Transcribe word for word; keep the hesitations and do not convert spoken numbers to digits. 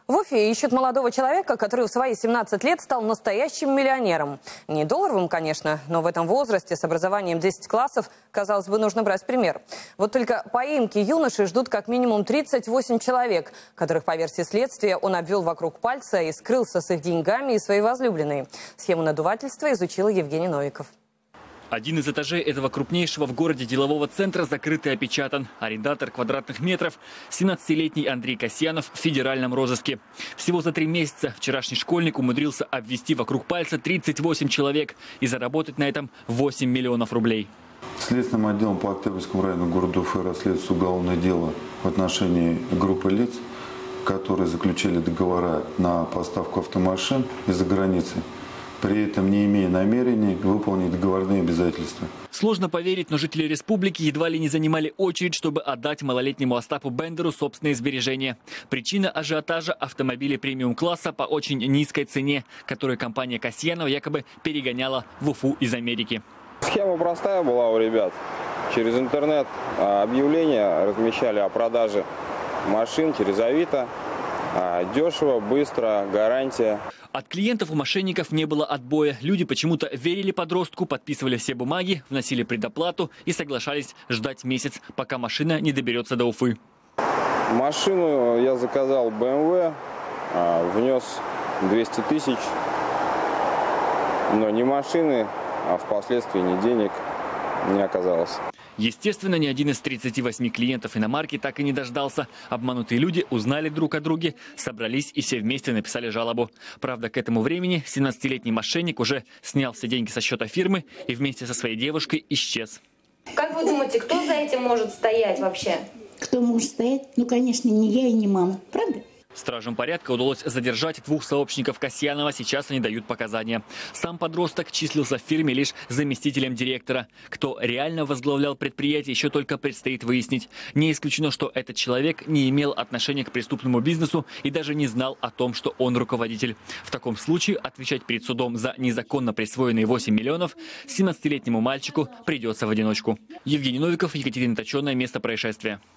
В Уфе ищут молодого человека, который в свои семнадцать лет стал настоящим миллионером. Не долларовым, конечно, но в этом возрасте с образованием десять классов, казалось бы, нужно брать пример. Вот только поимки юноши ждут как минимум тридцать восемь человек, которых, по версии следствия, он обвел вокруг пальца и скрылся с их деньгами и своей возлюбленной. Схему надувательства изучил Евгений Новиков. Один из этажей этого крупнейшего в городе делового центра закрыт и опечатан. Арендатор квадратных метров – семнадцатилетний Андрей Касьянов в федеральном розыске. Всего за три месяца вчерашний школьник умудрился обвести вокруг пальца тридцать восемь человек и заработать на этом восемь миллионов рублей. Следственным отделом по Октябрьскому району города Уфы расследуется уголовное дело в отношении группы лиц, которые заключили договора на поставку автомашин из-за границы, при этом не имея намерений выполнить договорные обязательства. Сложно поверить, но жители республики едва ли не занимали очередь, чтобы отдать малолетнему Остапу Бендеру собственные сбережения. Причина ажиотажа – автомобили премиум-класса по очень низкой цене, которую компания Касьянова якобы перегоняла в Уфу из Америки. Схема простая была у ребят. Через интернет объявления размещали о продаже машин через Авито. Дешево, быстро, гарантия. От клиентов у мошенников не было отбоя. Люди почему-то верили подростку, подписывали все бумаги, вносили предоплату и соглашались ждать месяц, пока машина не доберется до Уфы. Машину я заказал бэ эм вэ, внес двести тысяч, но ни машины, а впоследствии ни денег не оказалось. Естественно, ни один из тридцати восьми клиентов иномарки так и не дождался. Обманутые люди узнали друг о друге, собрались и все вместе написали жалобу. Правда, к этому времени семнадцатилетний мошенник уже снял все деньги со счета фирмы и вместе со своей девушкой исчез. Как вы думаете, кто за этим может стоять вообще? Кто может стоять? Ну, конечно, не я и не мама. Правда? Стражам порядка удалось задержать двух сообщников Касьянова. Сейчас они дают показания. Сам подросток числился в фирме лишь заместителем директора. Кто реально возглавлял предприятие, еще только предстоит выяснить. Не исключено, что этот человек не имел отношения к преступному бизнесу и даже не знал о том, что он руководитель. В таком случае отвечать перед судом за незаконно присвоенные восемь миллионов семнадцатилетнему мальчику придется в одиночку. Евгений Новиков, Екатерина Точеная, место происшествия.